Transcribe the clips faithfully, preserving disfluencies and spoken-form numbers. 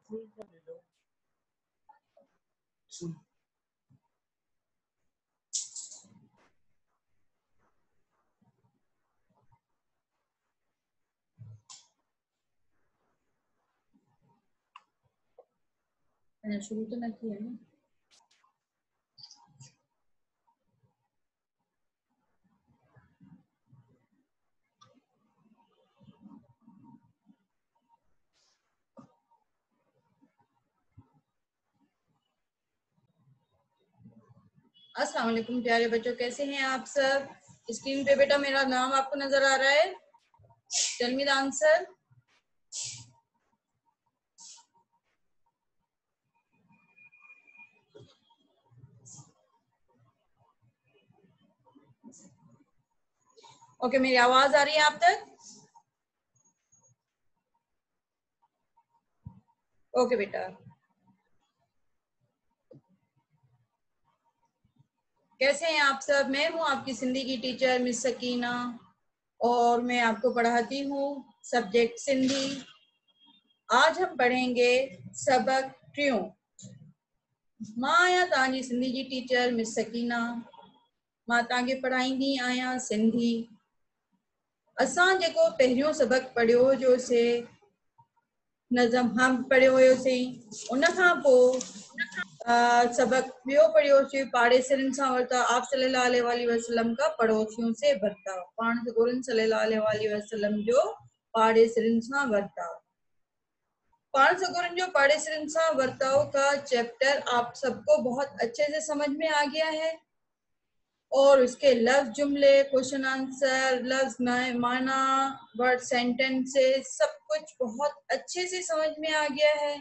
शुरू तो ना किया ना। अस्सलाम वालेकुम प्यारे बच्चों, कैसे हैं आप सब? स्क्रीन पे बेटा मेरा नाम आपको नजर आ रहा है? Tell me the answer. Okay, मेरी आवाज आ रही है आप तक? ओके बेटा, कैसे हैं आप सब? मैं हूं आपकी सिंधी की टीचर मिस सकीना और मैं आपको पढ़ाती हूँ सब्जेक्ट सिंधी। आज हम पढ़ेंगे सबक टियों। मां आहियां तव्हांजी सिंधी जी टीचर मिस सकीना। मां तव्हांखे पढ़ाईंदी आहियां सिंधी। असां जेको पहिरियों सबक पढ़ियो हुयोसीं, नज़म हम पढ़ियो हुयोसीं, उन खां पोइ सबक ॿियो पढ़ियोसीं पाड़े सिरनि सां वर्ता। आप सल्लल्लाहु अलैहि वसल्लम का पड़ोसियों से बर्ताव। पाण सॻोरनि सल्लल्लाहु अलैहि वसल्लम जो पाड़े सिरनि सां वर्ताव। पाण सॻोरनि जो पाड़े सिरनि सां वर्ताव का चैप्टर आप सबको बहुत अच्छे से समझ में आ गया है और उसके लफ्ज, जुमले, क्वेश्चन आंसर, लफ्ज माना, वर्ड सेंटेंसेस, सब कुछ बहुत अच्छे से समझ में आ गया है।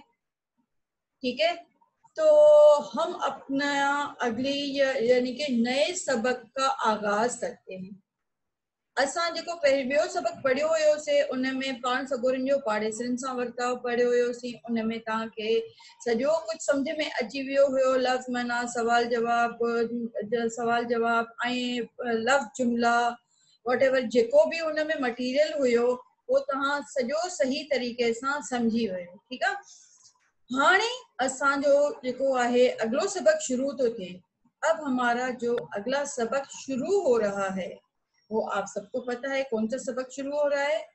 ठीक है, तो हम अपना अगली यानी कि नए सबक का आगाज करते हैं। असां जेको पहिरियों सबक पढ़ियो हुयोसीं उन में पाण सॻोरनि जो पाड़े सिरनि सां वर्ताव पढ़ियो हुयोसीं। उन में तव्हांखे सॼो कुझु सम्झ में अची वियो हुयो। लफ़्ज़ माना, सवाल जवाब, सवाल जवाब ऐं लफ़्ज़ जुमला, वॉट एवर जेको बि हुन में मटीरियल हुयो वो तव्हां सॼो सही तरीक़े सां सम्झी वियो। ठीकु आहे। हाणे असांजो जेको आहे अगलो सबक शुरू तो थिए। अब हमारा जो अगला सबक शुरू हो रहा है वो आप सबको पता है कौन सा सबक शुरू हो रहा है।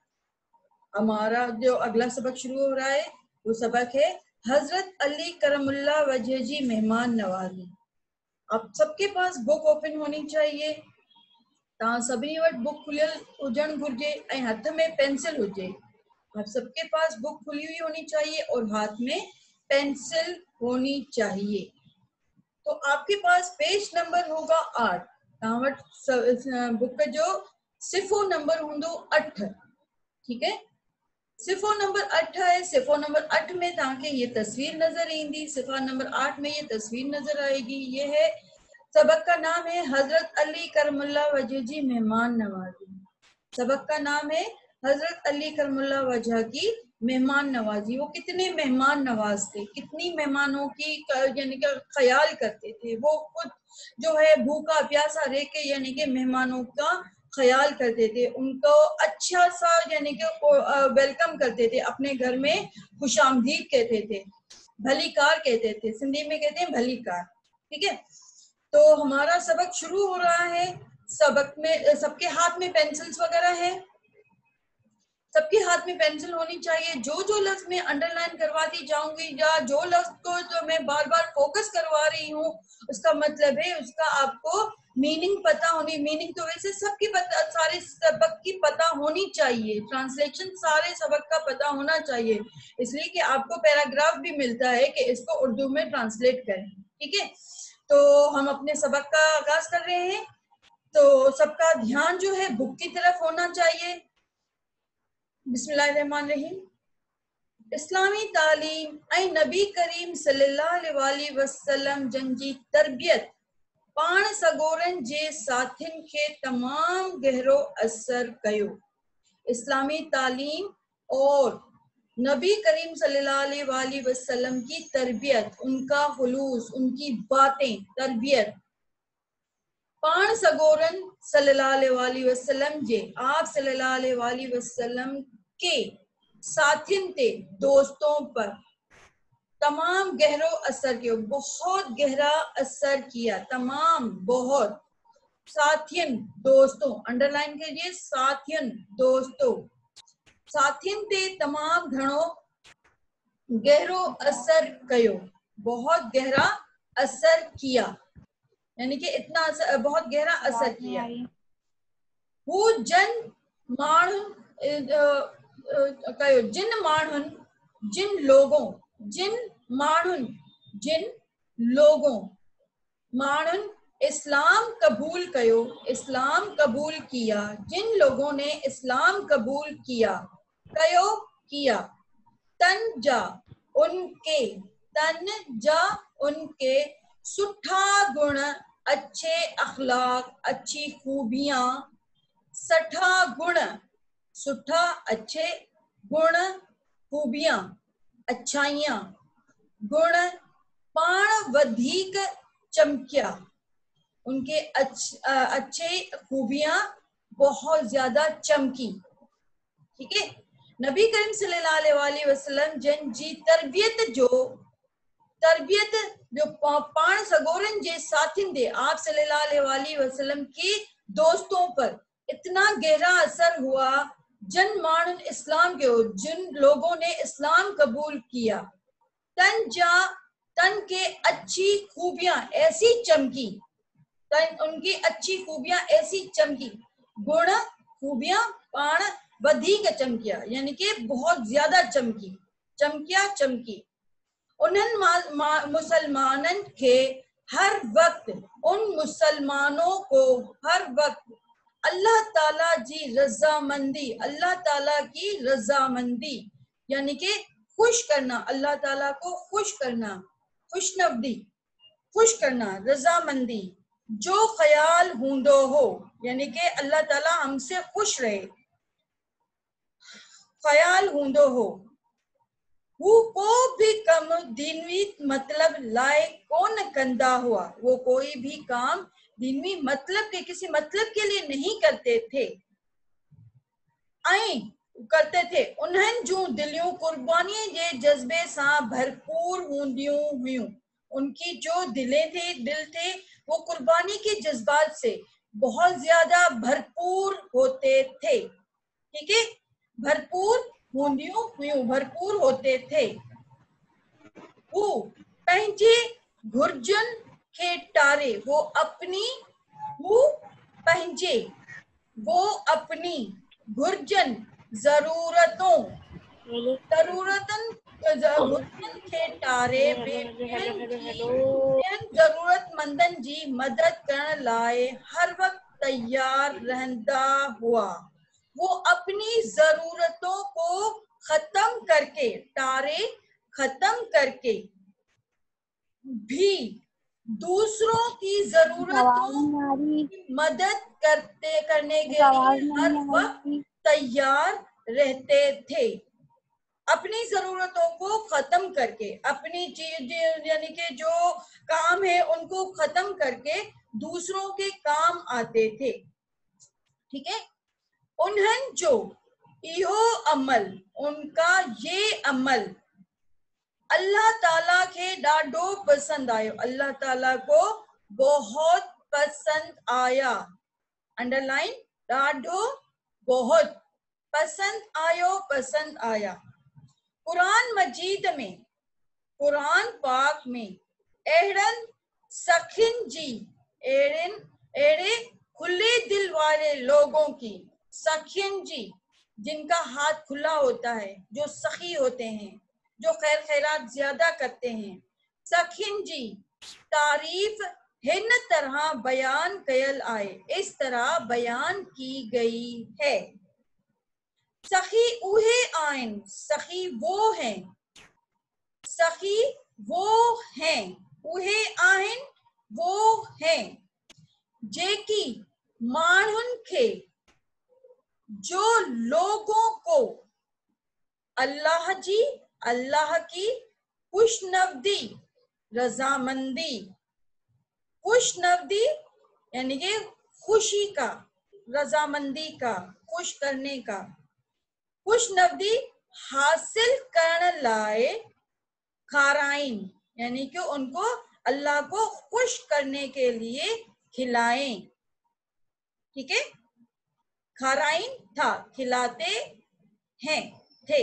हमारा जो अगला सबक शुरू हो रहा है वो सबक है हजरत अली करमुल्लाह वजह जी मेहमान नवाजी। आप सबके पास बुक ओपन होनी चाहिए। तव्हां सभिनी वटि बुक खुलियल हुजणु घुर्जे ऐं हथ में पेंसिल हुजे। आप सबके पास बुक खुली हुई होनी चाहिए और हाथ में पेंसिल होनी चाहिए। तो आपके पास पेज नंबर होगा आठ। तव्हां वटि बुक जो सिफ़ो नंबर हूंदो अठ। ठीक है, सिफ़ो नंबर अठ है। सिफ़ो नंबर अठ में तव्हांखे ये तस्वीर नजर ईंदी। सिफ़ा नंबर आठ में ये तस्वीर नजर आएगी। ये है सबक का नाम है हजरत अली करमुल्लाह वजह जी मेहमान नवाजी। सबक का नाम है हजरत अली करमुल्लाह वजह की मेहमान नवाजी। वो कितने मेहमान नवाज थे, कितनी मेहमानों की यानी कि ख्याल करते थे। वो खुद जो है भूखा प्यासा रह के यानी कि मेहमानों का ख्याल करते थे, उनको अच्छा सा यानी कि वेलकम करते थे, अपने घर में खुशामदीद कहते थे, भली कार कहते थे, सिंधी में कहते हैं भली कार। ठीक है, तो हमारा सबक शुरू हो रहा है। सबक में सबके हाथ में पेंसिल्स वगैरह है। सबके हाथ में पेंसिल होनी चाहिए। जो जो लफ्ज में अंडरलाइन करवाती जाऊंगी या जो लफ्ज को जो मैं बार बार फोकस करवा रही हूँ उसका मतलब है उसका आपको मीनिंग पता होनी। मीनिंग तो वैसे सबकी पता, सारे सबक की पता होनी चाहिए। ट्रांसलेशन सारे सबक का पता होना चाहिए, इसलिए कि आपको पैराग्राफ भी मिलता है कि इसको उर्दू में ट्रांसलेट करें। ठीक है, तो हम अपने सबक का आगाज कर रहे हैं। तो सबका ध्यान जो है बुक की तरफ होना चाहिए। बिस्मिल्लाहिर्रहमानिर्रहीम। इस्लामी तालीम ऐं नबी करीम सल्लल्लाहु अलैहि वसल्लम जन जी तरबियत पाण सॻोरनि जे साथियुनि खे तमाम गहरो असर कयो। इस्लामी तालीम और नबी करीम सल्लल्लाहु अलैहि वसल्लम की तरबियत, उनका खुलूस, उनकी बातें, तरबियत पाण सॻोरनि सल्लल्लाहु अलैहि वसल्लम जे, आप सल्लल्लाहु अलैहि वसल्लम के साथियुनि ते, दोस्तों पर तमाम गहरो असर किया, बहुत गहरा असर किया, तमाम बहुत। साथियन दोस्तों, अंडरलाइन कीजिए, साथियन दोस्तों, साथियन ते तमाम घणो गहरो असर कयो, बहुत गहरा असर किया, यानी कि इतना असर, बहुत गहरा असर किया। हू जन माण्हुन कयो, जिन माण्हुन, जिन लोगों, जिन माण्हुन, जिन लोगों, माण्हुन इस्लाम कबूल कयो, इस्लाम कबूल किया, जिन लोगों ने इस्लाम कबूल किया, कयो किया, तन जा उनके, तन जा उनके सुठा गुण, अच्छे अखलाक, अच्छी खूबियां, सठा गुण, सुठा अच्छे, गुण खूबियां अच्छाइयां, गुण पाण वधीक चमकिया, उनके अच्छे, अच्छे खूबियां बहुत ज्यादा चमकी। ठीक है, नबी करीम सल्लल्लाहु अलैहि वसल्लम जन जी तरबियत जो, तरबियत जो पाण सगोरन जे साथिन दे, आप सल्लल्लाहु अलैहि वसल्लम की दोस्तों पर इतना गहरा असर हुआ, जन माण्हुन इस्लाम के, जिन लोगों ने इस्लाम कबूल किया, तन जा, तन के अच्छी खूबियां ऐसी चमकी, तन उनकी अच्छी खूबियां ऐसी चमकी, गुण खूबियां पाण वधीक चमकिया, यानी कि बहुत ज्यादा चमकी, चमकिया चमकी। उन्हनि मुसलमानन के हर वक्त, उन मुसलमानों को हर वक्त अल्लाह ताला जी रजामंदी, अल्लाह ताला की रजामंदी, यानी कि खुश करना, अल्लाह ताला को खुश करना, खुशनवदी, खुश करना, रजामंदी, जो ख्याल हूंदो हो, यानी कि अल्लाह ताला हमसे खुश रहे, ख्याल हूंदो हो। वो को भी कम दीनवी मतलब लाए कौन कंदा हुआ, वो कोई भी काम दीनवी मतलब के, किसी मतलब के लिए नहीं करते थे, ऐं करते थे। उन्हनि जूं दिलियूं कुर्बानी जे जज्बे सां भरपूर हूंदियूं हुयूं, उनकी जो दिलें थे, दिल थे, वो कुर्बानी के जज्बात से बहुत ज्यादा भरपूर होते थे। ठीक है, भरपूर हूंदियूं हुयूं, भरपूर होते थे। वो पंहिंजे घुर्जन के टारे, वो अपनी, वो पंहिंजे, वो अपनी घुर्जन जरूरतों, जरूरतन घुर्जन के टारे जरूरतमंदन जी मदद करण लाए हर वक्त तैयार रहंदा हुआ। वो अपनी जरूरतों को खत्म करके, टारे खत्म करके भी दूसरों की जरूरतों की मदद करते करने के लिए हर वक्त तैयार रहते थे। अपनी जरूरतों को खत्म करके, अपनी चीज यानी कि जो काम है उनको खत्म करके दूसरों के काम आते थे। ठीक है, उन्हनि जो इहो अमल, उनका ये अमल अल्लाह ताला के ॾाढो पसंद आयो, अल्लाह ताला को बहुत पसंद आया, अंडरलाइन, ॾाढो बहुत पसंद आयो, पसंद आया। कुरान मजीद में, कुरान पाक में अहिड़नि सखिन जी, अहिड़नि अहिड़े खुले दिल वाले लोगों की, सखिन जी जिनका हाथ खुला होता है, जो सखी होते हैं, जो खैर खैरात ज्यादा करते हैं, सखिन जी तारीफ हिन तरह बयान कयल आए, इस तरह बयान की गई है। सखी उहे आइन, सखी वो हैं, सखी वो हैं, उहे आइन वो हैं, जेकी माण्हुन के, जो लोगों को अल्लाह जी, अल्लाह की खुशनवदी, रजामंदी, खुशनवदी यानी कि खुशी का, रजामंदी का, खुश करने का, खुशनवदी हासिल करण लाए खाराइन यानी कि उनको अल्लाह को खुश करने के लिए खिलाएं। ठीक है, खाराइन था, खिलाते हैं, थे।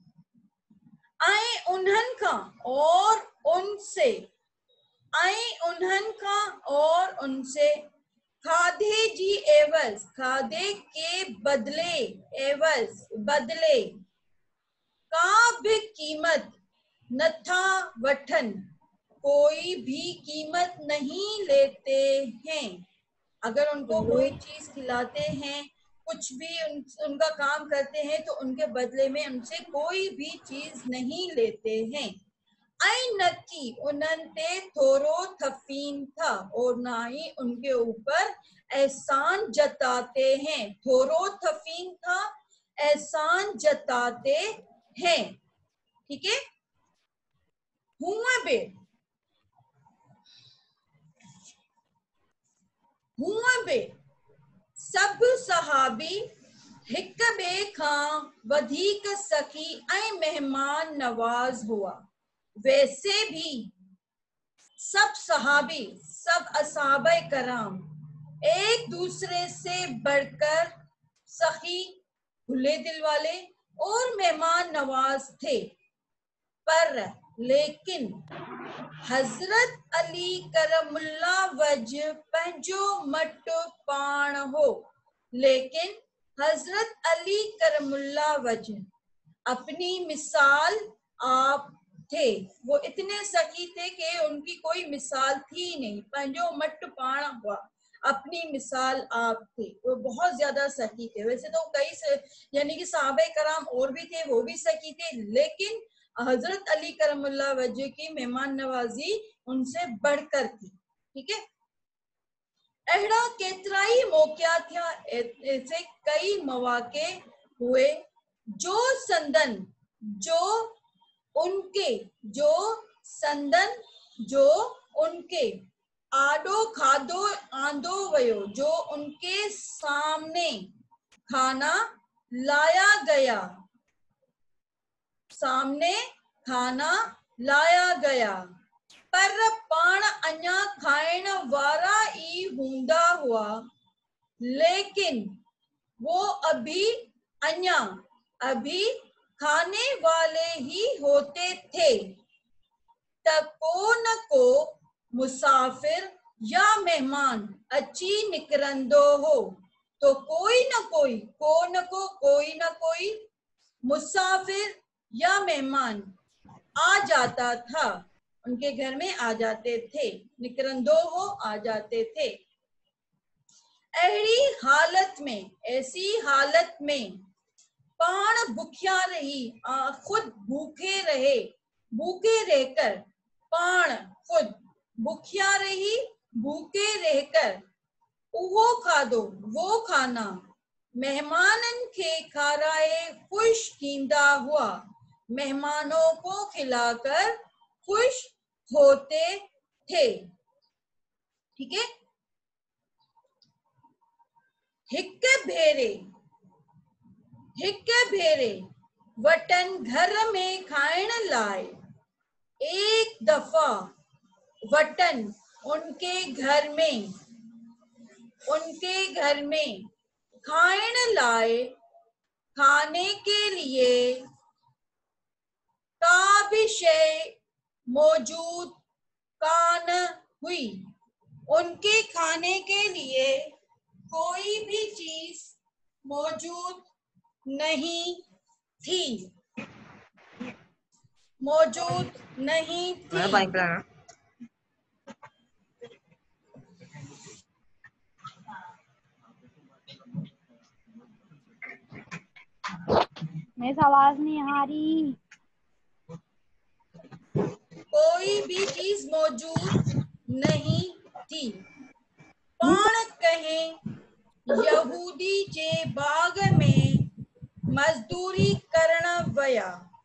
आए उन्हन का और उनसे, आए उन्हन का और उनसे, खाधे जी एवज, खाधे के बदले, एवज बदले, का भी कीमत, नथा वठन, कोई भी कीमत नहीं लेते हैं। अगर उनको कोई चीज खिलाते हैं, कुछ भी उन, उनका काम करते हैं तो उनके बदले में उनसे कोई भी चीज नहीं लेते हैं। आई नक्की उनते थोरो थफीन था, और ना ही उनके ऊपर एहसान जताते हैं। थोरो थफीन था, एहसान जताते हैं। ठीक है, हुआ बे हुआ बे सब सहाबी हिक बे खां वधीक सखी ऐं मेहमान नवाज हुआ। वैसे भी सब सहाबी, सब असहाबे कराम एक दूसरे से बढ़कर सखी, खुले दिल वाले और मेहमान नवाज थे। पर लेकिन हजरत अली करमुल्ला वजह पंहिंजो मट पाण हो। लेकिन हजरत अली करमुल्ला वजह अपनी मिसाल आप थे। वो इतने सखी थे कि उनकी कोई मिसाल थी नहीं। पंहिंजो मट पाण हुआ, अपनी मिसाल आप थे। वो बहुत ज्यादा सखी थे। वैसे तो कई यानी कि साहबे कराम और भी थे, वो भी सखी थे, लेकिन हजरत अली करमुल्ला वजह की मेहमान नवाजी उनसे बढ़कर थी। ठीक है, अहिड़ा केतराई मौक़िया थिया, ऐसे कई मौके हुए जो संदन, जो उनके, जो संदन, जो उनके आडो खादो आंदो वयो, जो उनके सामने खाना लाया गया, सामने खाना लाया गया। पर पाण अञा खाइण वारा ई हूंदा हुआ, लेकिन वो अभी अञा अभी खाने वाले ही होते थे। त को न को मुसाफिर या मेहमान अची निकरंदो हो, तो कोई न कोई, को न को कोई न कोई मुसाफिर या मेहमान आ जाता था, उनके घर में आ जाते थे। निकरंदो हो, आ जाते थे। ऐसी हालत में, ऐसी हालत में पाण भूखिया रही, आ, खुद भूखे रहे, भूखे रहकर, पाण खुद भूखिया रही, भूखे रहकर, उहो खाधो, वो खाना मेहमानन खे खाराए खुश थींदा हुआ, मेहमानों को खिलाकर खुश होते थे। ठीक है, हिक भेरे, हिक भेरे वटन घर में खाइण लाए, एक दफा वटन उनके घर में, उनके घर में खाइण लाए, खाने के लिए का भी शय मौजूद कान हुई, उनके खाने के लिए कोई भी चीज मौजूद नहीं थी, मौजूद नहीं थी। मेरी आवाज नहीं आ रही। कोई भी चीज मौजूद नहीं थी। पाण कहें यहूदी जे बाग में मजदूरी करण वया।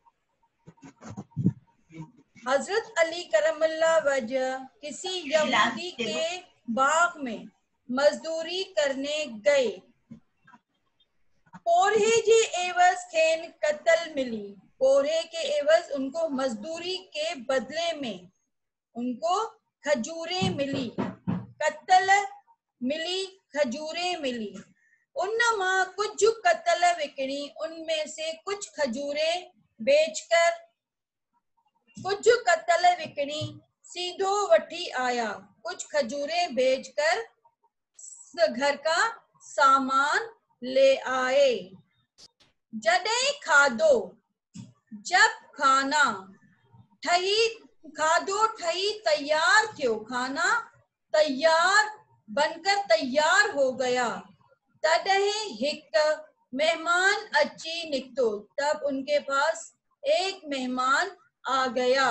हजरत अली करमुल्ला वजह किसी यहूदी के बाग में मजदूरी करने गए। पोरहे जे एवज खेन कत्ल मिली, पोहे के एवज उनको मजदूरी के बदले में उनको खजूरें मिली। कत्ल मिली, खजूरें मिली। उन मां कुछ कत्ल विकणी, उनमें से कुछ खजूरें बेचकर कुछ कत्ल विकणी सीधो वठी आया, कुछ खजूरें बेचकर घर का सामान ले आए। जॾहिं खाधो, जब खाना ठही खाधो ठही तैयार थियो, खाना तैयार बनकर तैयार हो गया, तॾहिं हिक मेहमान अची निकतो, तब उनके पास एक मेहमान आ गया।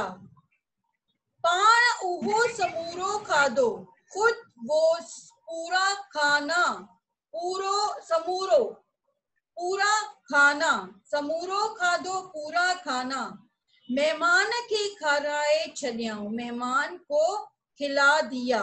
पाण उहो समूरो खाधो, खुद वो पूरा खाना, पूरो समूरो पूरा खाना, समूरो खाधो पूरा खाना मेहमान के खाराए छॾियाऊं, मेहमान को खिला दिया।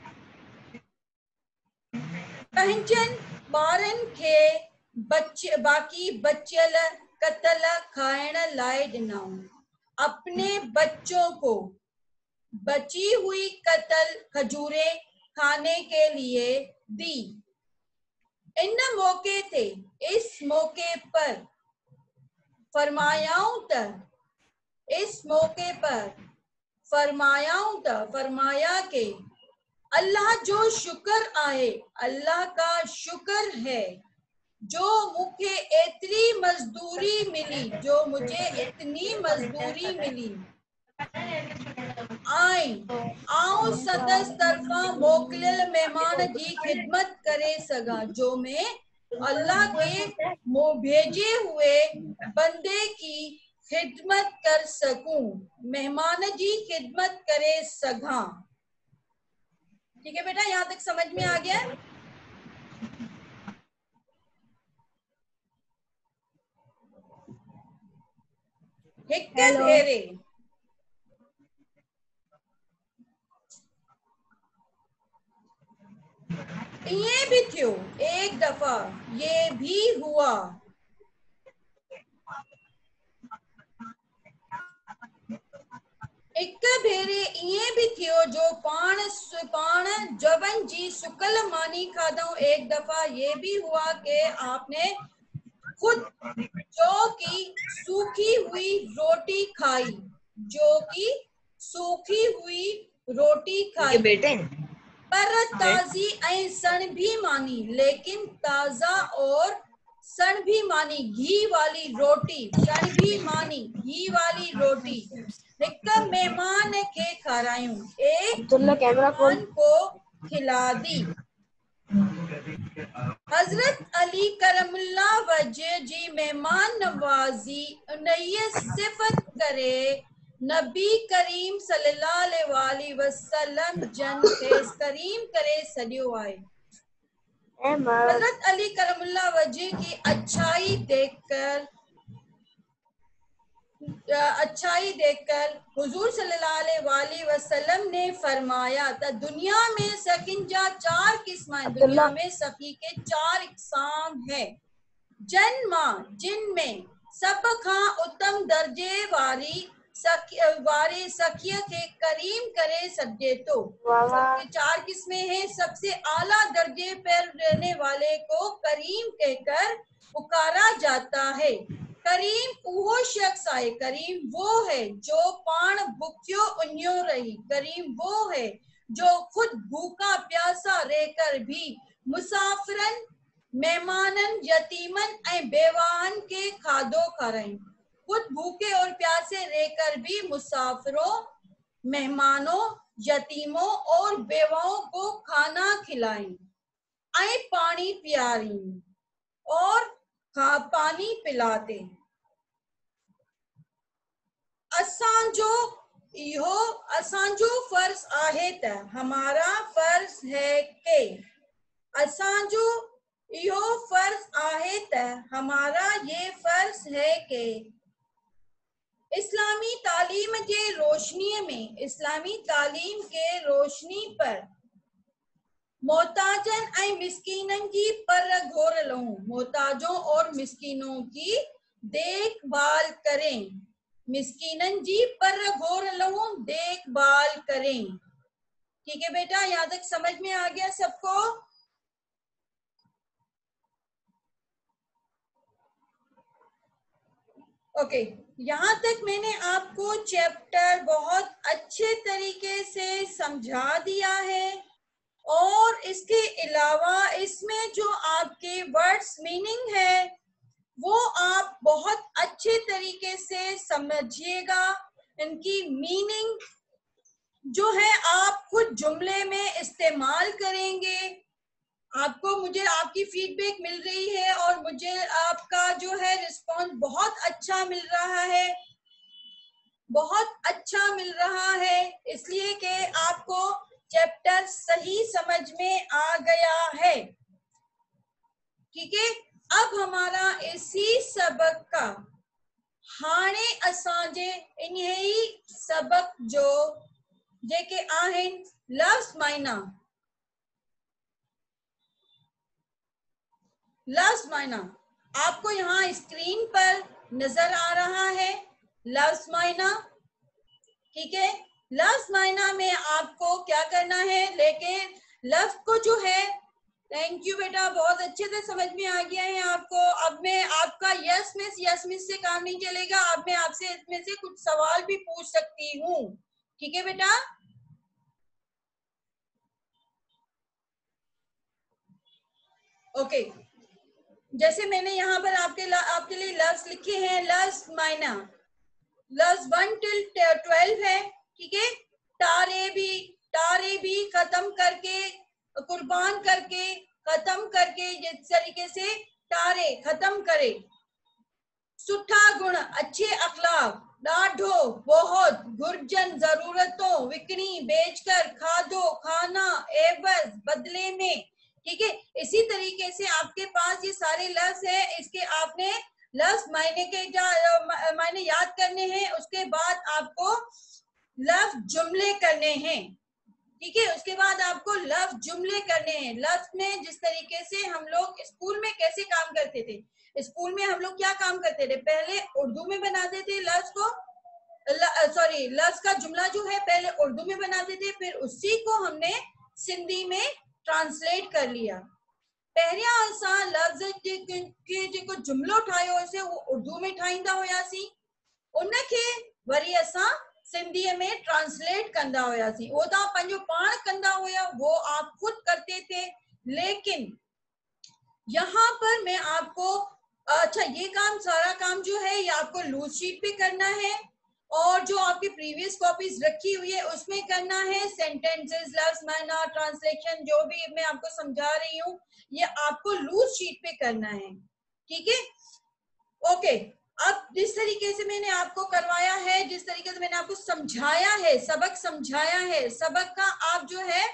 पंहिंजनि ॿारनि खे बच बाक़ी बचियल कतल खाइण लाइ ॾिनाऊं, अपने बच्चों को बची हुई कतल खजूरें खाने के लिए दी। इन मौके थे, इस मौके पर फरमायाऊं त इस मौके पर फरमायाऊं त फरमाया के अल्लाह जो शुक्र आहे, अल्लाह का शुक्र है जो मुझे इतनी मजदूरी मिली, जो मुझे इतनी मजदूरी मिली। आई आऊं सदस तरफा मोकलियल मेहमान जी खिदमत करे सगा, जो मैं अल्लाह के मो भेजे हुए बंदे की खिदमत कर सकूं, मेहमान जी खिदमत करे सगा। ठीक है बेटा, यहाँ तक समझ में आ गया? हिक भेरे ये भी थियो, एक दफा ये भी हुआ। एक भेरे ये भी थियो जो पाण पाण जवन जी सुकल मानी खादऊं, एक दफा ये भी हुआ कि आपने खुद जो की सूखी हुई रोटी खाई, जो की सूखी हुई रोटी खाई बेटे, पर ताजी ऐं सण भी मानी, लेकिन ताजा और सण भी मानी, घी वाली रोटी, सण भी मानी घी वाली रोटी हिक मेहमान के खारायूं, एक मेहमान को खिला दी। हजरत अली करमुल्लाह वजह जी मेहमान नवाजी उनई सिफत करे नबी करीम सल्लल्लाहु अलैहि वसल्लम जन खेस करीम करे सडियो आहे। हजरत अली करमुल्लाह वजह की अच्छाई देखकर अच्छाई देखकर हुजूर सल्लल्लाहु अलैहि वसल्लम ने फरमाया था, दुनिया में सखिन जा चार किस्म हैं, दुनिया में सखी के चार इकसाम है। जन मां जिनमें सब खां उत्तम दर्जे वारी सखी वारे सखिय के करीम करे सके तो, सबके चार किस्में हैं। सबसे आला दर्जे पर रहने वाले को करीम कहकर पुकारा जाता है। करीम वो शख्स आए, करीम वो है जो पान भूख्यो उन्यो रही, करीम वो है जो खुद भूखा प्यासा रहकर भी मुसाफिरन मेहमानन यतीमन ऐं बेवाहन के खाधो खाराई, खुद भूखे और प्यासे रहकर भी मुसाफिरों मेहमानों यतीमों और बेवाओं को खाना खिलाई ऐं पानी पियारी और खा पानी पिलाते। असांजो इहो असांजो फर्ज आहे त, हमारा फर्ज है के असांजो इहो फर्ज आहे त, हमारा ये फर्ज है के इस्लामी तालीम के रोशनी में इस्लामी तालीम के रोशनी पर मोहताजन ऐं मिस्कीनन की पर घोर लहूं, मोहताजों और मिस्कीनों की देखभाल करें। मिस्कीनन जी पर घोर लहू देखभाल करें। ठीक है बेटा, यहाँ तक समझ में आ गया सबको? ओके okay, यहाँ तक मैंने आपको चैप्टर बहुत अच्छे तरीके से समझा दिया है और इसके अलावा इसमें जो आपके वर्ड्स मीनिंग है वो आप बहुत अच्छे तरीके से समझिएगा। इनकी मीनिंग जो है आप खुद जुमले में इस्तेमाल करेंगे। आपको मुझे आपकी फीडबैक मिल रही है और मुझे आपका जो है रिस्पॉन्स बहुत अच्छा मिल रहा है, बहुत अच्छा मिल रहा है, इसलिए कि आपको चैप्टर सही समझ में आ गया है। ठीक है, अब हमारा इसी सबक का हाणे असांजे इन्ही सबक जो जेके आहिन लफ्ज़ मायना लफ्ज़ मायना आपको यहाँ स्क्रीन पर नजर आ रहा है। लफ्ज़ मायना, ठीक है, लफ्ज़ मायना में आपको क्या करना है, लेकिन लफ्ज़ को जो है, थैंक यू बेटा, बहुत अच्छे से समझ में आ गया है आपको। अब मैं आपका यस मिस यस मिस से काम नहीं चलेगा। अब मैं आपसे इसमें से कुछ सवाल भी पूछ सकती हूँ। ठीक है बेटा? ओके, जैसे मैंने यहाँ पर आपके आपके लिए लफ्ज़ लिखे हैं। लफ्ज़ मायना लफ्ज़ वन टिल ट्वेल्व है। ठीक है, तारे भी तारे भी खत्म करके, कुर्बान करके, खत्म करके, जिस तरीके से तारे खत्म करे। सुठा गुण अच्छे अखलाक, डाढ़ो बहुत, घुर्जन जरूरतों, विकणी बेचकर, खादो खाना, एवज बदले में। ठीक है, इसी तरीके से आपके पास ये सारे लफ्ज है। इसके आपने लफ्ज मायने के मायने याद करने हैं। उसके बाद आपको लफ्ज जुमले करने हैं। ठीक है, उसके बाद आपको लफ्ज जुमले करने हैं। लफ्ज में जिस तरीके से हम लोग स्कूल में कैसे काम करते थे, स्कूल में हम लोग क्या काम करते थे, पहले उर्दू में बनाते थे लफ्ज को, सॉरी लफ्ज का जुमला जो है पहले उर्दू में बनाते थे, फिर उसी को हमने सिंधी में ट्रांसलेट कर लिया। पहिरियां असां लफ्ज के जेको जुमलो ठाहियो से वो उर्दू में ठाहींदा हुआसीं, उनखे वरी असां सिंधीअ में ट्रांसलेट कंदा हुआसीं। वो तव्हां पंहिंजो पाण कंदा हुआ, वो आप खुद करते थे। लेकिन यहाँ पर मैं आपको, अच्छा ये काम, सारा काम जो है ये आपको लूज शीट पे करना है और जो आपकी प्रीवियस कॉपीज रखी हुई है उसमें करना है। सेंटेंसेस, लफ्ज मायना, ट्रांसलेशन जो भी मैं आपको समझा रही हूँ ये आपको लूज शीट पे करना है। ठीक है, ओके। अब जिस तरीके से मैंने आपको करवाया है, जिस तरीके से मैंने आपको समझाया है, सबक समझाया है, सबक का आप जो है,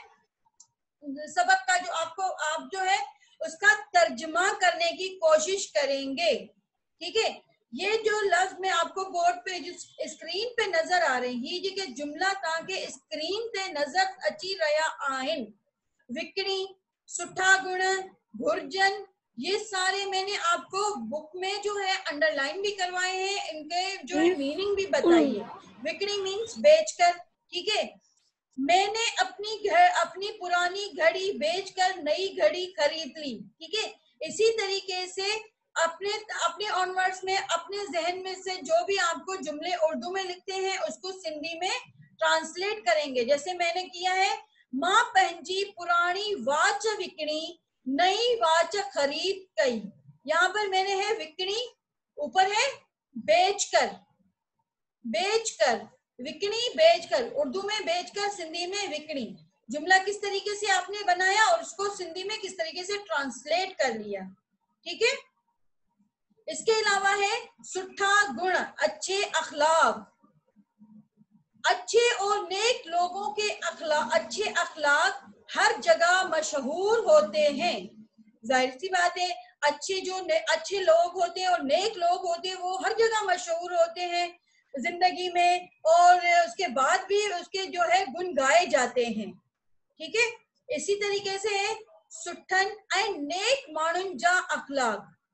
सबक का जो आपको आप जो है उसका तर्जुमा करने की कोशिश करेंगे। ठीक है, ये जो लफ्ज में आपको बोर्ड पे स्क्रीन पे नजर आ रही है, जेके जुमला ताके स्क्रीन पे नजर अची रहा आहिन, विकणी, सुठा गुण, घुर्जन, ये सारे मैंने आपको बुक में जो है अंडरलाइन भी करवाए हैं, इनके जो है मीनिंग भी बताई है। विकणी मीन्स बेचकर। ठीक है, मैंने अपनी घर अपनी पुरानी घड़ी बेचकर नई घड़ी खरीद ली। ठीक है, इसी तरीके से अपने अपने ऑनवर्ड्स में अपने जहन में से जो भी आपको जुमले उर्दू में लिखते हैं उसको सिंधी में ट्रांसलेट करेंगे। जैसे मैंने किया है, मां पंहिंजी पुरानी वाच विकणी, नई वाच खरीद कई। यहाँ पर मैंने है विकणी, ऊपर है बेचकर, बेचकर, विकणी बेचकर, उर्दू में बेचकर, सिंधी में विकणी। जुमला किस तरीके से आपने बनाया और उसको सिंधी में किस तरीके से ट्रांसलेट कर लिया। ठीक है, इसके अलावा है सुठा गुण, अच्छे अखलाक, अच्छे और नेक लोगों के अखलाक, अच्छे अखलाक हर जगह मशहूर होते हैं। जाहिर सी बात है, अच्छे जो अच्छे लोग होते हैं और नेक लोग होते हैं वो हर जगह मशहूर होते हैं जिंदगी में, और उसके बाद भी उसके जो है गुण गाए जाते हैं। ठीक है, इसी तरीके से सुठन एंड नेक मानुन जा अखलाक,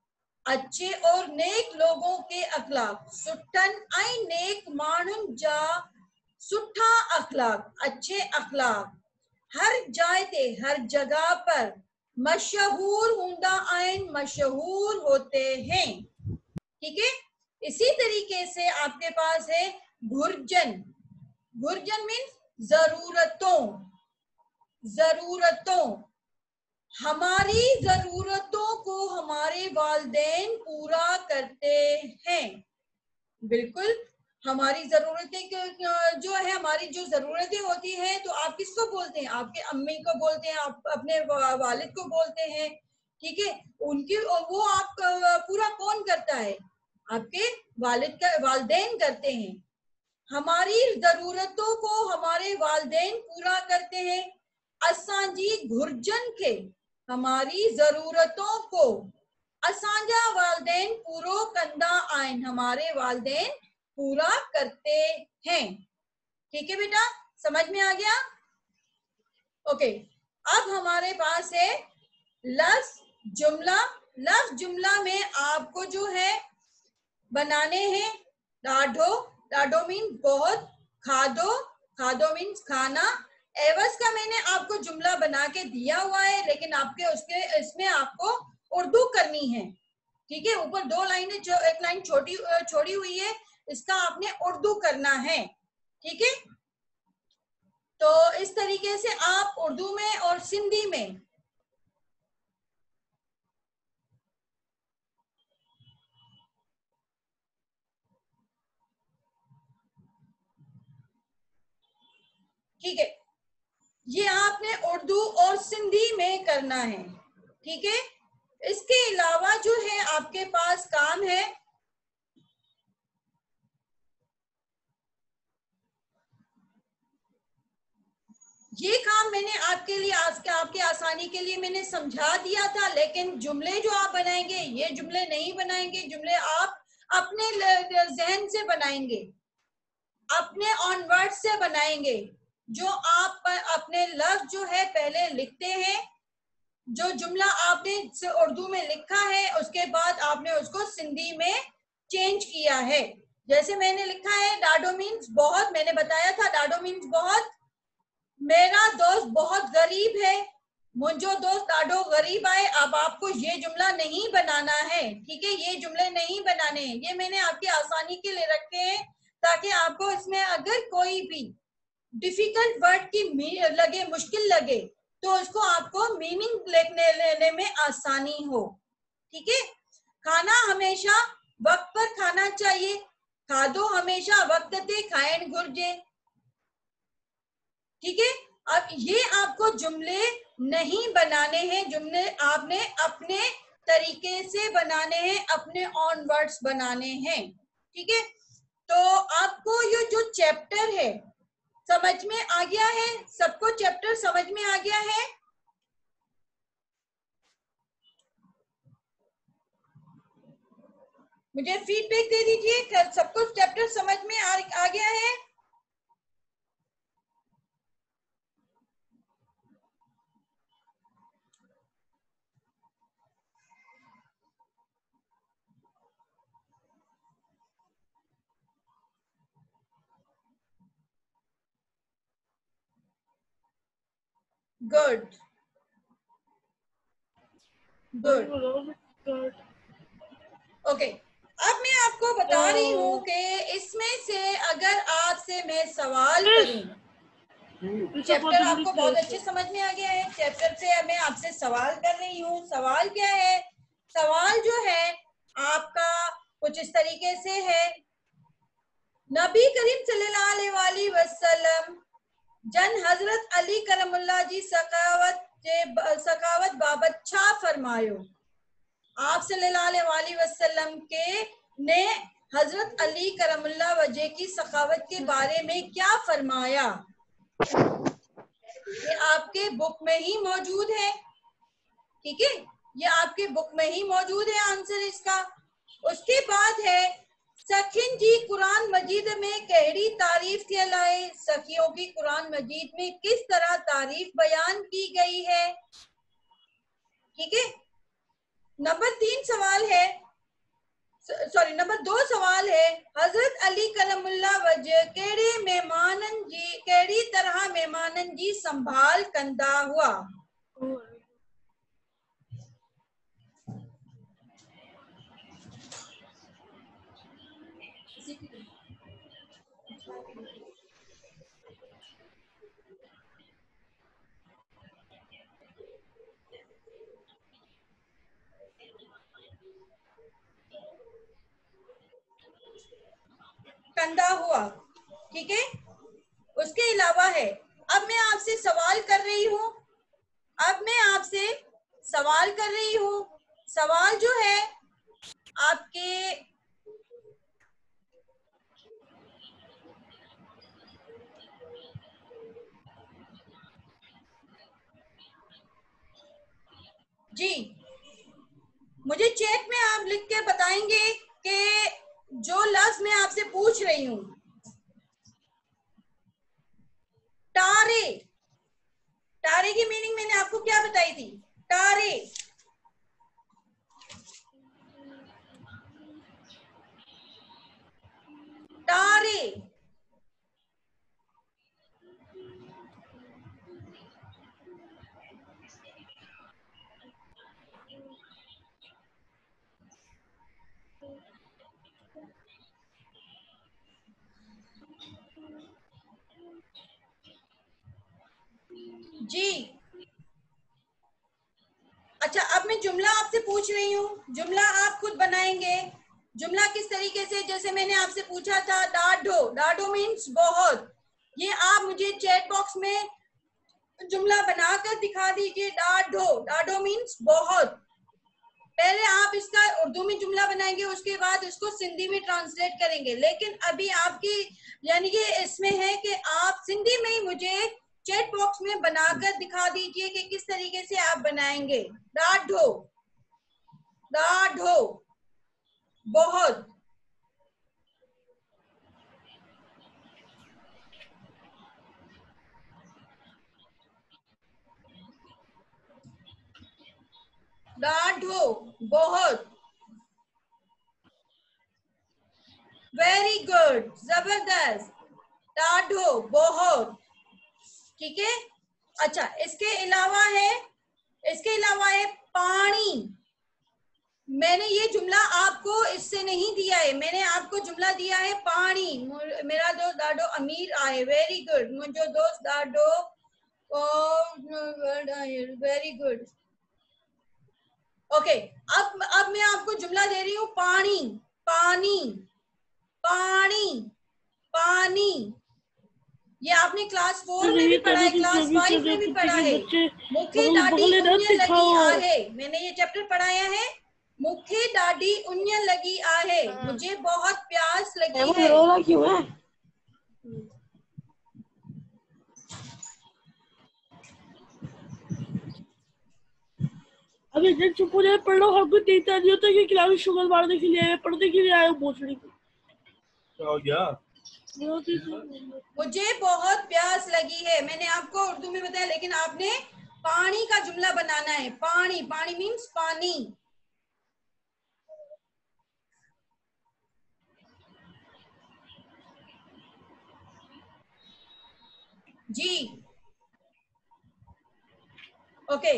अच्छे और नेक लोगों के अखलाक। सुठन ऐं नेक माण्हुनि जा सुठा अखलाक, अच्छे अखलाक हर जाइ ते, हर जगह पर मशहूर हूंदा आहिनि, मशहूर होते हैं। ठीक है, इसी तरीके से आपके पास है घुर्जन। घुर्जन मीन्स जरूरतों, जरूरतों। हमारी जरूरतों को हमारे वालिदैन पूरा करते हैं। बिल्कुल, हमारी जरूरतें जो है, हमारी जो जरूरतें होती हैं, तो आप किसको बोलते हैं? आपके अम्मी को बोलते हैं, आप अपने वालिद को बोलते हैं। ठीक है, उनकी वो आप पूरा कौन करता है? आपके वालिद का वालिदैन करते हैं। हमारी जरूरतों को हमारे वालिदैन पूरा करते हैं। असांजी घुर्जन के, हमारी जरूरतों को असांजा वालिदैन पूरो कंदा आहिनि, हमारे वालिदैन पूरा करते हैं। ठीक है बेटा, समझ में आ गया? ओके, अब हमारे पास है लफ्ज जुमला। लफ्ज जुमला में आपको जो है बनाने हैं ॾाढो। ॾाढो मीन बहुत, खादो, खादो मीन्स खाना। एवज का मैंने आपको जुमला बना के दिया हुआ है, लेकिन आपके उसके इसमें आपको उर्दू करनी है। ठीक है, ऊपर दो लाइनें, जो एक लाइन छोटी छोड़ी हुई है, इसका आपने उर्दू करना है। ठीक है, तो इस तरीके से आप उर्दू में और सिंधी में ठीक है, ये आपने उर्दू और सिंधी में करना है। ठीक है, इसके अलावा जो है आपके पास काम है, ये काम मैंने आपके लिए, आज के आपके आसानी के लिए मैंने समझा दिया था, लेकिन जुमले जो आप बनाएंगे, ये जुमले नहीं बनाएंगे। जुमले आप अपने जहन से बनाएंगे, अपने ऑन वर्ड से बनाएंगे। जो आप अपने लफ्ज जो है पहले लिखते हैं, जो जुमला आपने उर्दू में लिखा है, उसके बाद आपने उसको सिंधी में चेंज किया है। जैसे मैंने लिखा है डाडो मीन्स बहुत, मैंने बताया था डाडो मीन्स बहुत। मेरा दोस्त बहुत गरीब है, मुझो दोस्त डाडो गरीब आए। अब आपको ये जुमला नहीं बनाना है। ठीक है, ये जुमले नहीं बनाने हैं, ये मैंने आपकी आसानी के लिए रखे हैं, ताकि आपको इसमें अगर कोई भी डिफिकल्ट वर्ड की लगे, मुश्किल लगे, तो उसको आपको मीनिंग लेने लेने में आसानी हो। ठीक है, खाना हमेशा वक्त पर खाना चाहिए, खादो हमेशा वक्त ते खाएण घुर्जे। ठीक है, अब ये आपको जुमले नहीं बनाने हैं, जुमले आपने अपने तरीके से बनाने हैं, अपने ऑन वर्ड्स बनाने हैं। ठीक है, तो आपको ये जो चैप्टर है समझ में आ गया है? सबको चैप्टर समझ में आ गया है? मुझे फीडबैक दे दीजिए, सबको चैप्टर समझ में आ, आ गया है? गुड गुड ओके, अब मैं आपको बता रही हूँ कि इसमें से अगर आपसे मैं सवाल करूं, चैप्टर आपको बहुत अच्छे समझ में आ गया है। चैप्टर से मैं आपसे सवाल कर रही हूँ। सवाल क्या है? सवाल जो है आपका कुछ इस तरीके से है, नबी करीम सल्लल्लाहु अलैहि वसल्लम जन हजरत अली करमुल्लाह जी सकावत सकावत बाबत छा फरमायो। आप सल्लल्लाहु अलैहि वसल्लम के ने हजरत अली करमुल्लाह वजह की सखावत के बारे में क्या फरमाया? ये आपके बुक में ही मौजूद है। ठीक है, ये आपके बुक में ही मौजूद है आंसर इसका। उसके बाद है, सखिन जी कुरान मजीद में कहरी तारीफ के लाए, सखियों की कुरान मजीद में किस तरह तारीफ बयान की गई है? ठीक है, नंबर तीन सवाल है, सॉरी नंबर दो सवाल है, हजरत अली कलमुल्ला वजह केड़ी मेहमानन जी केड़ी तरह मेहमानन जी संभाल कंदा हुआ। कंधा हुआ, ठीक है। उसके अलावा है, अब मैं आपसे सवाल कर रही हूं अब मैं आपसे सवाल कर रही हूं सवाल जो है आपके जी, मुझे चैट में आप लिख के बताएंगे कि जो लफ्ज मैं आपसे पूछ रही हूं, तारे, तारे की मीनिंग मैंने आपको क्या बताई थी? तारे, तारे, जी। अच्छा, अब मैं जुमला आपसे पूछ रही हूँ, जुमला आप खुद बनाएंगे। जुमला किस तरीके से, जैसे मैंने आपसे पूछा था डाढ़ो, डाढ़ो मीन्स बहुत, ये आप मुझे चैट बॉक्स में जुमला बनाकर दिखा दीजिए। डाढ़ो, डाढ़ो मीन्स बहुत। पहले आप इसका उर्दू में जुमला बनाएंगे, उसके बाद इसको सिंधी में ट्रांसलेट करेंगे। लेकिन अभी आपकी यानी कि इसमें है कि आप सिंधी में ही मुझे चैट बॉक्स में बनाकर दिखा दीजिए कि किस तरीके से आप बनाएंगे। डाढ़ो, डाढ़ो, बहुत। डाढ़ो, बहुत। वेरी गुड, जबरदस्त। डाढ़ो, बहुत, ठीक है। अच्छा, इसके अलावा है इसके अलावा है पानी। मैंने ये जुमला आपको इससे नहीं दिया है, मैंने आपको जुमला दिया है पानी। मेरा दोस्त डाडो अमीर आए, वेरी गुड। मुझे दोस्त डाडो, वेरी गुड। ओके, अब अब मैं आपको जुमला दे रही हूँ पानी, पानी, पानी, पानी। ये आपने क्लास फोर में भी पढ़ा है, क्लास फाइव में भी पढ़ा है। मुखे डाडी उन्य लगी आहे, मैंने ये चैप्टर पढ़ाया है। मुखे डाडी उन्य लगी आहे, मुझे बहुत प्यास लगी है। रोना क्यों है? अभी जब चुप हो जाए, पढ़ लो। हमको देखता नहीं होता कि क्लास शुगर मारने के लिए पढ़ने के लिए आए भोसड़ी को। क्या हो गया? मुझे बहुत प्यास लगी है, मैंने आपको उर्दू में बताया, लेकिन आपने पानी का जुमला बनाना है। पानी, पानी मीन्स पानी। जी, ओके।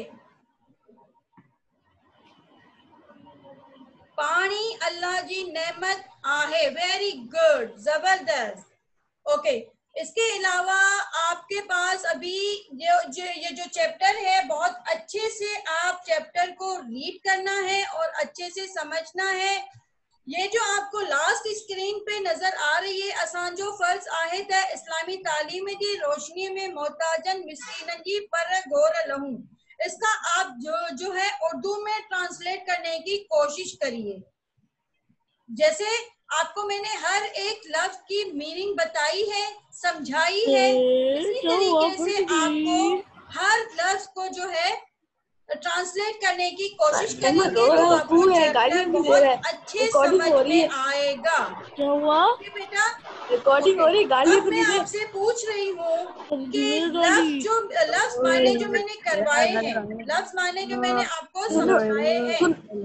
पानी अल्लाह जी नेमत आहे, वेरी गुड, जबरदस्त। ओके, इसके अलावा आपके पास अभी जो, जो ये जो चैप्टर है, बहुत अच्छे से आप चैप्टर को रीड करना है और अच्छे से समझना है। ये जो आपको लास्ट स्क्रीन पे नजर आ रही है, असांजो फर्ज आहे त इस्लामी तालीम जी रोशनी में मोहताजन मिस्कीनन जी पर गौर लहूं, इसका आप जो जो है उर्दू में ट्रांसलेट करने की कोशिश करिए। जैसे आपको मैंने हर एक लफ्ज की मीनिंग बताई है, समझाई है, इसी तरीके से आपको हर लफ्ज को जो है ट्रांसलेट करने की कोशिश करेंगे तो आपको चैप्टर बहुत अच्छे समझ में आएगा। क्या हुआ बेटा? रिकॉर्डिंग हो रही, गाली अब मैं आपसे पूछ रही हूँ कि लफ्ज जो लफ्ज माने जो मैंने करवाए हैं, लफ्ज माने जो मैंने आपको समझाए हैं,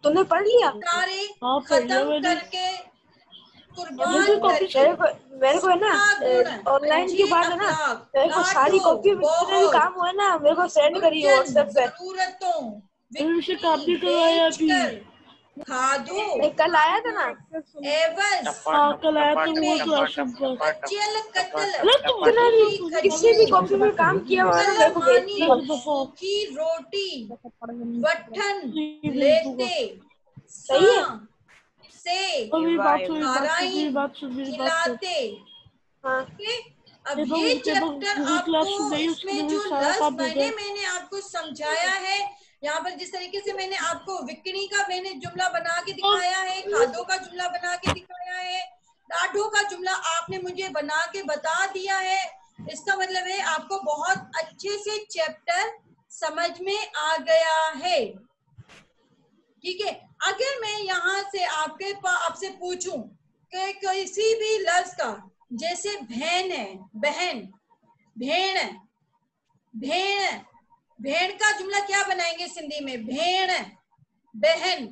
तूने पढ़ लिया? सारे हाँ, पढ़ लिया खत्म मैंने। करके मुझे कुर्बान कॉपी करके मेरे को मेरे को है ना सीखा गुण, ऑनलाइन के अच्छे बाद है ना अखलाक, मेरे को सारी काटो कॉपी जितने भी बहुत काम हुए ना मेरे को सेंड करिए गुंजन व्हाट्सएप पे। जरूरतों मैंने उसे काम बिकनी नहीं करवाया बेच अभी। कर खादो नहीं, कल आया था ना। एवज हाँ, कल आया था वो में क्लासरूम पर। कच्चल कत्ल अरे तुम जितना भी खजूरी किसी भी खजूर कॉपी में काम किया हुआ है ना मेरे को भेज कलमानी दियो। दफा सूखी रोटी बठन नहीं भेज दूंगा। लेते सही है। सा से और मेरी बात सुन, मेरी बात सुन, मेरी कराइन बात सुन, मेरी बात सुन। खिलाते। हाँ ठीक है, अब देखो ये देखो चैप्टर गूगल क्लास आपको नहीं, उसके लिए इसमें मुझे जो सारा लफ्ज काम दे मैंने दे। मैंने आपको समझाया है, यहाँ पर जिस तरीके से मैंने आपको विकनी का मैंने जुमला बना के दिखाया है, खादो का जुमला बना के दिखाया है, डाढ़ो का जुमला आपने मुझे बना के बता दिया है। इसका मतलब है आपको बहुत अच्छे से चैप्टर समझ में आ गया है। ठीक है, अगर मैं यहाँ से आपके पास आपसे पूछूं कि किसी भी लफ्ज का, जैसे बहन है, बहन, भेड़, भेड़, भेड़ का जुमला क्या बनाएंगे सिंधी में? भेड़, बहन,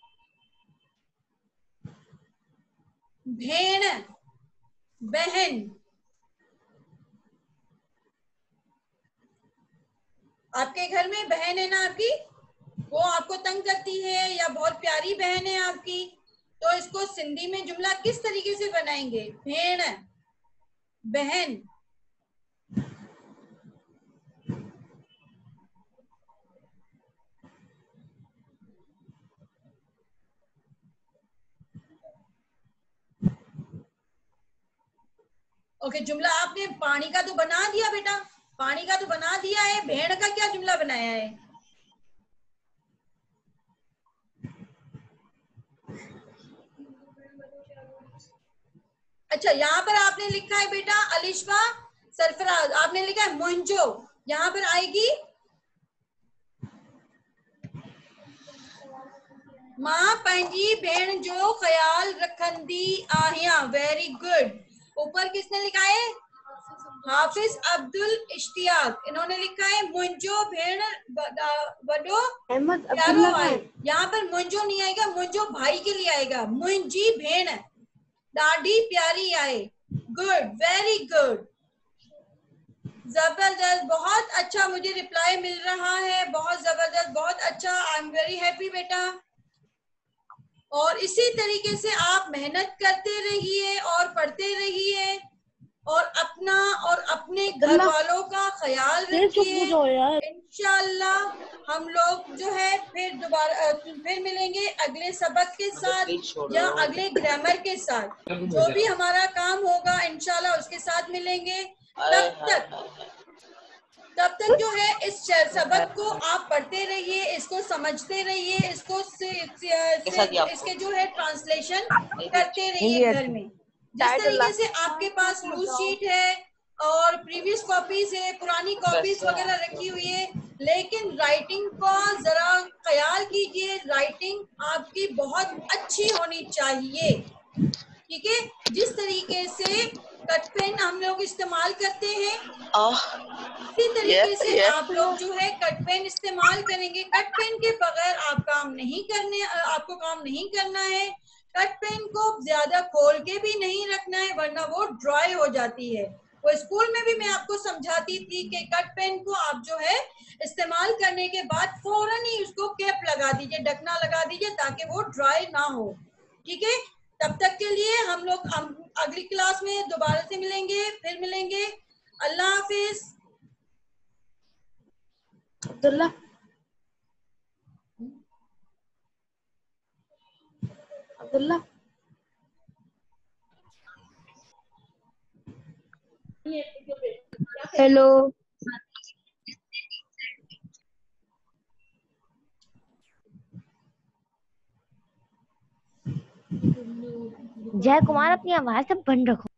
भेड़, बहन। आपके घर में बहन है ना आपकी, वो आपको तंग करती है या बहुत प्यारी बहन है आपकी, तो इसको सिंधी में जुमला किस तरीके से बनाएंगे? भेड़, बहन। ओके, जुमला आपने पानी का तो बना दिया बेटा, पानी का तो बना दिया है, भेड़ का क्या जुमला बनाया है? अच्छा, यहाँ पर आपने लिखा है बेटा अलिशा सरफराज, आपने लिखा है मुंजो, यहाँ पर आएगी मां पंजी भेण जो ख्याल रखंदी आहिया। Very good. ऊपर किसने लिखा है? हाफिज अब्दुल इश्तियाक, इन्होंने लिखा है मुंजो भेण वडो अहमद प्यारो अब्दुल्ला आए। है। यहाँ पर मुंजो नहीं आएगा, मुंजो भाई के लिए आएगा, मुंजी भेण दाढ़ी प्यारी आए। गुड, वेरी गुड, जबरदस्त, बहुत अच्छा, मुझे रिप्लाई मिल रहा है, बहुत जबरदस्त, बहुत अच्छा। आई एम वेरी हैप्पी बेटा। और इसी तरीके से आप मेहनत करते रहिए और पढ़ते रहिए और अपना और अपने घर वालों का ख्याल ये चुप हो रखिए। जाओ यार। इंशाल्लाह हम लोग जो है फिर दोबारा फिर मिलेंगे अगले सबक के साथ या अगले ग्रामर के साथ, जो भी हमारा काम होगा इंशाल्लाह उसके साथ मिलेंगे। तब तक तब तक जो है इस सबक को आप पढ़ते रहिए, इसको समझते रहिए, इसको से, से, से, इसके जो है ट्रांसलेशन करते रहिए घर में। जिस तरीके से आपके पास लूज शीट है और प्रीवियस कॉपीज है, पुरानी कॉपीज वगैरह रखी हुई है, लेकिन राइटिंग का जरा ख्याल कीजिए, राइटिंग आपकी बहुत अच्छी होनी चाहिए। ठीक है, जिस तरीके से कट पेन हम लोग इस्तेमाल करते हैं इसी तरीके से आप लोग जो है कट पेन इस्तेमाल करेंगे। कट पेन के बगैर आप काम नहीं करने आपको काम नहीं करना है। कट पेन को ज्यादा खोल के भी नहीं रखना है वरना वो ड्राई हो जाती है। वो स्कूल में भी मैं आपको समझाती थी कि कट पेन को आप जो है इस्तेमाल करने के बाद फौरन ही उसको कैप लगा दीजिए, ढकना लगा दीजिए ताकि वो ड्राई ना हो। ठीक है, तब तक के लिए हम लोग अगली क्लास में दोबारा से मिलेंगे, फिर मिलेंगे। अल्लाह हाफिज। अब्दुल्ला अब्दुल्ला हेलो, जय कुमार अपनी आवाज सब बंद रखो।